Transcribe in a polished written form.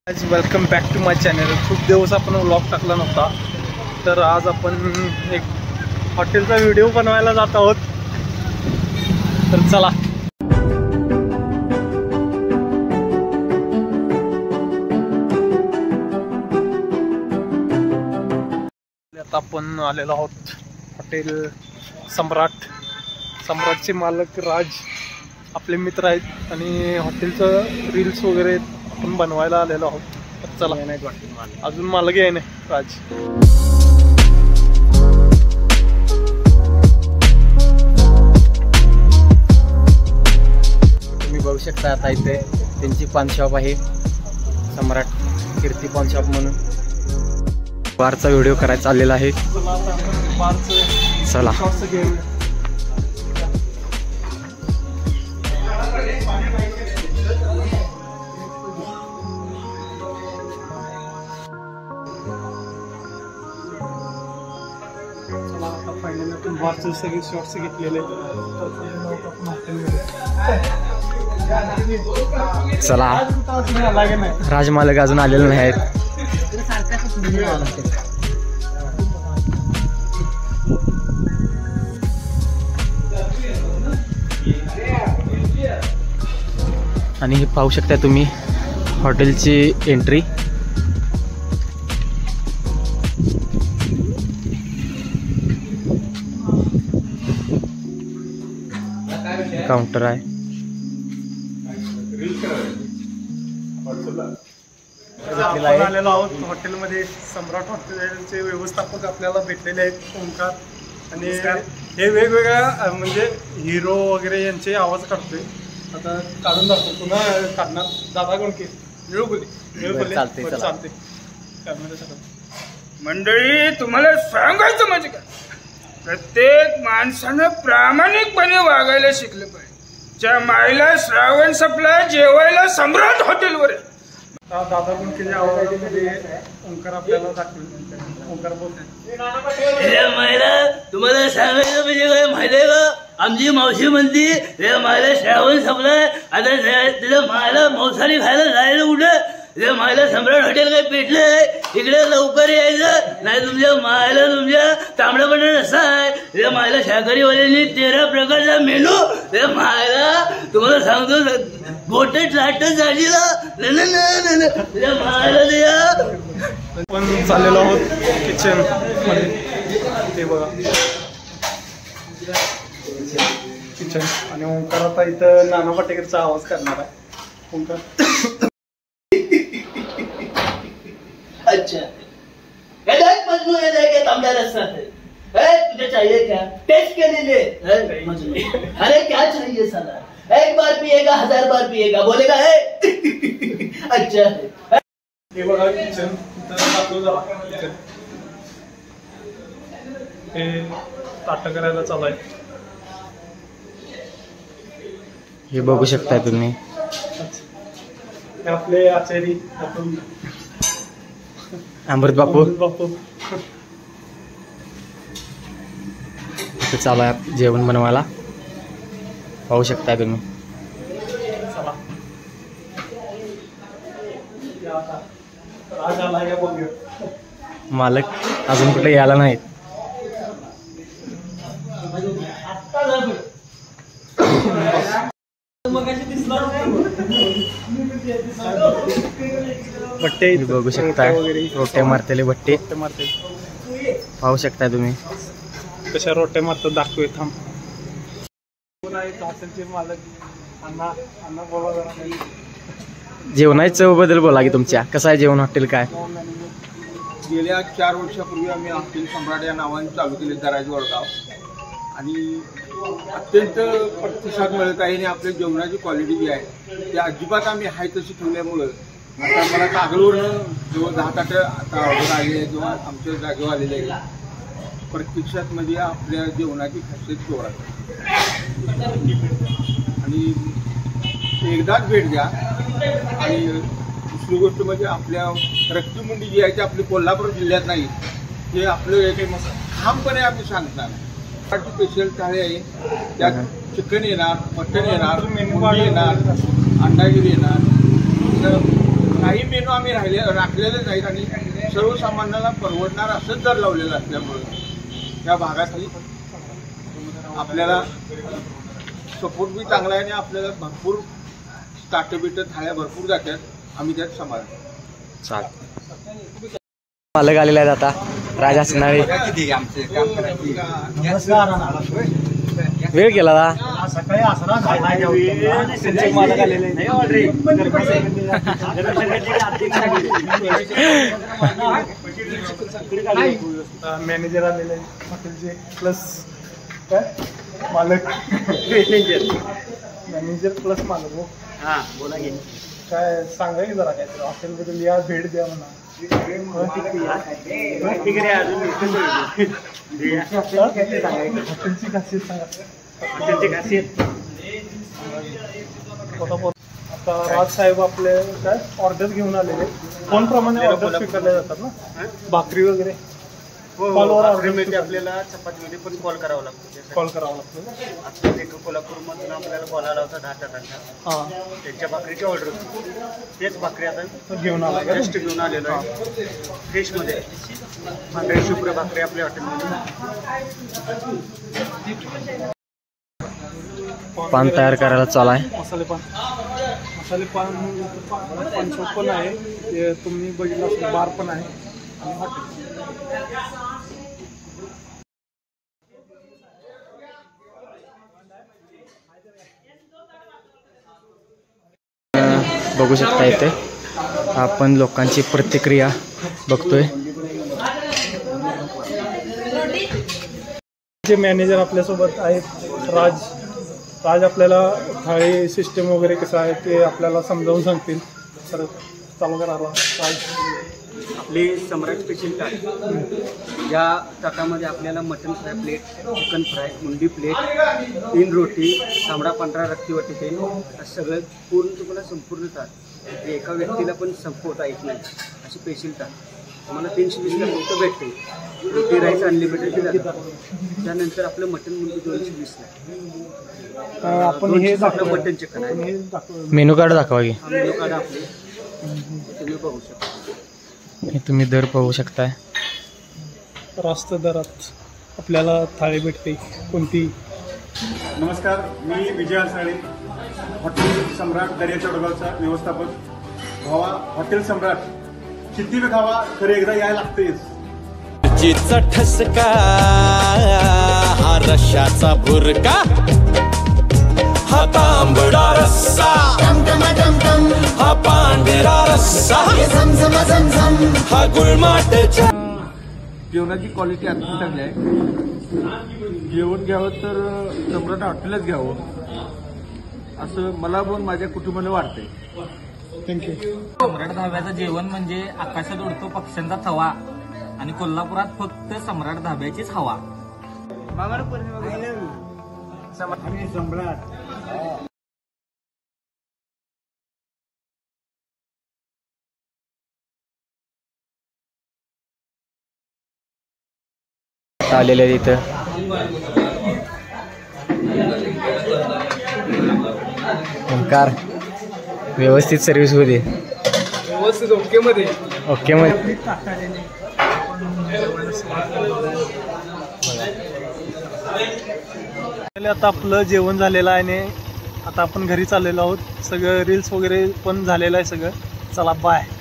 आज welcome back to my channel. खूप दिवस आपण व्लॉग टाकला नव्हता, तर आज आपण एक हॉटेलचा व्हिडिओ बनवायला जात आहोत. तर चला. आता आपण आलेलो आहोत हॉटेल सम्राटचे मालक राज आपले मित्र आहेत आणि हॉटेलचं रील्स वगैरे आपण बनवायला आलेलो आहोत. तर चला. अजून मालक आहे ना राज. तुम्ही बघू शकता आता इथे त्यांची पान शॉप आहे, सम्राट कीर्ती पान शॉप म्हणून. बारचा व्हिडिओ करायचा चाललेला आहे. चला. बारचे सगळे शॉर्ट्स घेतलेले. चला. राज मालक अजून आलेले नाही आहेत. आणि हे पाहू शकता तुम्ही हॉटेलची एंट्री. काउंटर आहे. आपण आलेलो आहोत हॉटेलमध्ये. सम्राट हॉटेलचे व्यवस्थापक आपल्याला भेटलेले आहेत, ओंकार. आणि हे वेगवेगळ्या म्हणजे हिरो वगैरे यांचे आवाज काढतोय. आता काढून दाखवतो ना. काढणार दादा कोण की निळू चालते. मंडळी, तुम्हाला सांगायचं म्हणजे काय, प्रत्येक माणसानं प्रामाणिकपणे वागायला शिकलं पाहिजे. ज्या मायला श्रावण संपला, जेवायला सम्राट हॉटेलवर आहे. दादा कोण की आवाजामध्ये ओंकार आपल्याला दाखवेल. ओंकार बोलतोय. मायला तुम्हाला सांगायचं म्हणजे काय माहिती आहे का, आमची मावशी म्हणती रे मायला श्रावण संपलाय, आता तिला मायला मांसाहारी खायला जायला कुठं. रे मायला सम्राट हॉटेल काय पेटलंय, इकडे लवकर यायचं नाही. तुमच्या मायला तुमच्या तांबडा बटाटा रस्सा आहे. रे मायला शाकाहारीवाल्यांनी 13 प्रकारचा मेनू. रे मायला तुम्हाला सांगतो गोटे लाट झालीला. रे मायला द्या. आपण चाललेलो आहोत किचन मध्ये. ते बघा किचन. आणि ओंकार आता इथं नाना पाटेकरचा आवाज करणार आहे. ओंकार. अच्छा, तांबडा रस्सा है, तुझे चाहिए क्या? टेस्ट के लिए अरे क्या चाहिए साला, 1 बार पिएगा 1000 बार पिएगा, बोलेगा है. अच्छा है. हे बघा किचन. हे ताट करायला चालू आहे. हे बघू शकता तुम्ही. हे आपले आचारी अमृत बापू इथे चालू आहे जेवण बनवायला. पाहू शकता तुम्ही. मालक अजून कुठे यायला नाहीत. भट्टे बघू शकता. रोट्या मारतेले भट्टे पाहू शकता तुम्ही. कशा रोट्या मारतात दाखवूया. थांब. हॉटेलचे मालक अण्णा बोला जरा. जेवणाची चव बद्दल बोला की तुमच्या. कसं आहे जेवण हॉटेल काय? गेल्या 4 वर्षापूर्वी आम्ही हॉटेल सम्राट या नावाने चालू केले दराज वडगाव. आणि अत्यंत प्रतिसाद मिळत आहे. आणि आपल्या जेवणाची क्वालिटी जी आहे ती अजिबात आम्ही हाय तशी ठेवल्यामुळं आता मला कागलवरनं जवळ 10 ताटं आता ऑर्डर आलेली आहे किंवा आमच्या जागेवर आलेले आहे. प्रत्यक्षात म्हणजे आपल्या जेवणाची खासियत जोरात. आणि एकदाच भेट द्या. आणि दुसरी गोष्ट म्हणजे आपल्या रक्तमुंडी जी आहे ती आपली कोल्हापूर जिल्ह्यात नाही, ते आपलं एक ठामपणे आम्ही सांगणार. स्पेशल थाळी आहे. त्यात चिकन येणार, मटन येणार, मुंडी येणार, अंडागिरी येणार. काही मेनू आम्ही राखलेलेच आहेत आणि सर्वसामान्यांना परवडणार असंच दर लावलेलं असल्यामुळे या भागातही आपल्याला सपोर्ट बी चांगला आहे आणि आपल्याला भरपूर ताटं थाळ्या भरपूर जातात. आम्ही त्यात समाधान. चाल मालक आलेले आहेत आता राजा असणारे. वेळ केला ना सकाळी मालक आलेले मॅनेजर आलेले हॉटेलचे प्लस काय मालक मॅनेजर प्लस मालक. हो हा बोला की काय सांगा की जरा काय हॉटेलबद्दल या भेट द्या म्हणा. हॉटेलची खासियत सांगा. हॉटेलची खासियत आता राज साहेब आपले काय ऑर्डर घेऊन आलेले फोनप्रमाणे ऑर्डर स्वीकारले जातात ना भाकरी वगैरे. कॉलवर ऑर्डर मिळते आपल्याला. चपातीमध्ये पण कॉल करावा लागतो. कॉल करावा लागतो. आता एक कोल्हापूरमधून आपल्याला कॉल आला होता 10 टक्क्यांचा. हां त्यांच्या भाकरीची ऑर्डर होती. तेच भाकरी आता घेऊन आला का? जस्ट घेऊन आलेलो आहे फ्रेशमध्ये. 150 रुपये भाकरी आपल्या हॉटेलमध्ये. पान तयार करायला चालू आहे. मसाले पान शॉप पण आहे. ते तुम्ही बघितलं असेल. बार पण आहे आणि हॉटेल. बघू शकता इथे आपण लोकांची प्रतिक्रिया बघतोय. जे मॅनेजर आपल्यासोबत आहेत राज आपल्याला थाळी सिस्टम वगैरे कसं आहे ते आपल्याला समजावून सांगतील. तर चालू करा राज. आपली सम्राट स्पेशल ताट. या ताटामध्ये आपल्याला mutton fry plate, chicken fry, मुंडी प्लेट, 3 रोटी, तांबडा पांढरा रक्तीवाटी तेल असं सगळं पूर्ण तुम्हाला संपूर्ण ताट. ते एका व्यक्तीला पण संपवता येत नाही अशी स्पेशल ताट तुम्हाला 320ला फक्त भेटते. रोटी राईस अनलिमिटेड दिला. त्यानंतर आपलं मटन मुंडी 220ला. आपण हे आपलं मटन चिकन आहे. मेनू कार्ड दाखवा की. मेनू कार्ड आपले तुम्ही बघू शकता. हे तुम्ही दर पाहू शकताय. रास्त दरात आपल्याला थाळी भेटते कोणती. नमस्कार, मी विजय अडसाळे, हॉटेल सम्राट दर्याच्या वडगावचा व्यवस्थापक. भावा, हॉटेल सम्राट किती वेळ खावा खरं एकदा यायला लागतेच. जिचा ठसका हा रश्याचा भुरका, हा तांबडा रस्सा, हा पांढरा रस्सा, हा गुळमाटच्या. जेवणाची क्वालिटी अत्यंत चांगली आहे. जेवण घ्यावं तर सम्राट हॉटेलच घ्यावं असं मला पण माझ्या कुटुंबाला वाटतंय. थँक्यू. सम्राट धाब्याचं जेवण म्हणजे आकाशात उडतो पक्ष्यांचा थवा आणि कोल्हापुरात फक्त सम्राट धाब्याचीच हवा. आलेले आहेत इथं. ओंकार व्यवस्थित सर्व्हिस होऊ दे. व्यवस्थित ओके मध्ये. ओके मग आता आपलं जेवण झालेलं आहे आणि आता आपण घरी चाललेलो आहोत. सगळं रील्स वगैरे पण झालेलं आहे सगळं. चला बाय.